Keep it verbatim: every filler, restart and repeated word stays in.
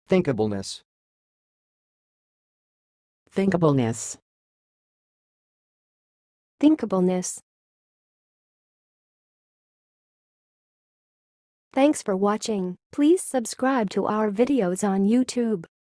Thinkableness. Thinkableness. Thinkableness. Thanks for watching. Please subscribe to our videos on YouTube.